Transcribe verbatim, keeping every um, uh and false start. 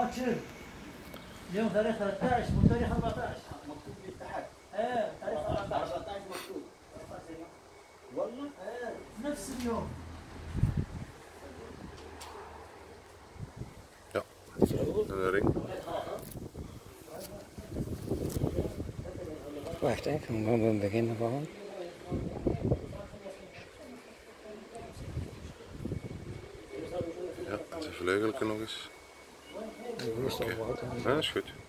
شوف اليوم تاريخ ثلاثة عشر مو تاريخ أربعة عشر مكتوب لي تحت. ايه تاريخ أربعة عشر أربعة عشر مكتوب. والله؟ ايه نفس اليوم. Ja, een ring. Wacht, hè, ik ga gewoon beginnen gewoon. Ja, de vleugelen nog eens. Oké, Ja, dat is goed.